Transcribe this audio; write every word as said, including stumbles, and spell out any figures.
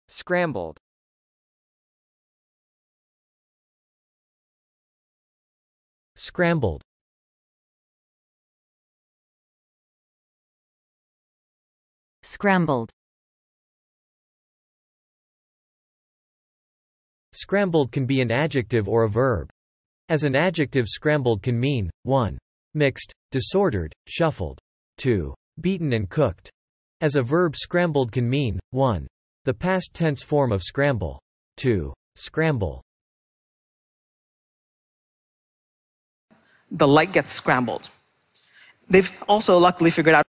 Scrambled. Scrambled. Scrambled. Scrambled can be an adjective or a verb. As an adjective, scrambled can mean one Mixed, disordered, shuffled. two Beaten and cooked. As a verb, scrambled can mean one The past tense form of scramble. two Scramble. The light gets scrambled. They've also luckily figured out